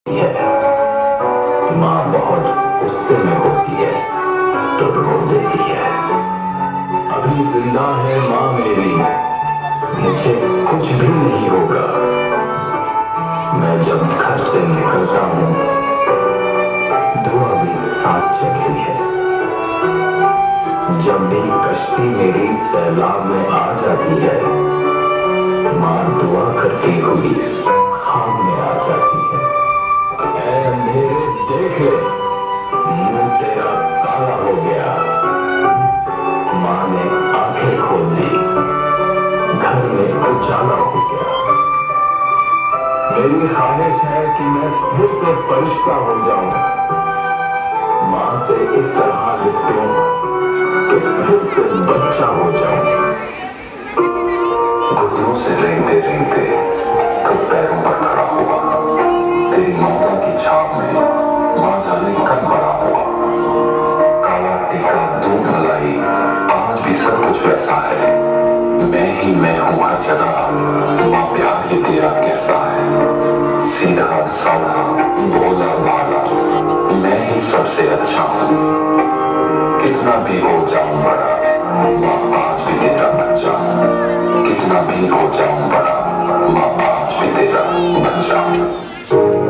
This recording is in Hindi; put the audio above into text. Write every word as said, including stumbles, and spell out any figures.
है। माँ बहुत गुस्से में होती है तो रो देती है। अभी जिंदा है माँ मेरी, मुझे कुछ भी नहीं होगा। मैं जब घर से निकलता हूँ दुआ भी साथ चलती है। जब भी कश्ती मेरी सैलाब में आ जाती है, माँ दुआ करती हुई खाम में आ जाती है। ऐ अंधेरे देख ले, मुंह तेरा काला हो गया। माँ ने आंखें खोल दी, घर में उजाला हो गया। मेरी ख्वाहिश है कि मैं फिर से फरिश्ता हो जाऊं, माँ से इस तरह लिपटूं कि फिर से बच्चा हो जाऊं। घुटनों से रेंगते रेंगते कब पैरों पर खड़ा हुआ, तेरी ममता की छाप में माँ जाने कब बड़ा हुआ। काला टीका दूध मलाई आज भी सब कुछ वैसा है। मैं ही मैं हूँ हर जगह, माँ प्यार ही तेरा कैसा है। सीधा साधा भोला भाला मैं ही सबसे अच्छा हूँ। कितना भी हो जाऊं बड़ा, माँ आज भी तेरा बच्चा हूँ। कितना भी हो जाऊं बड़ा, माँ आज भी तेरा बच्चा हूँ।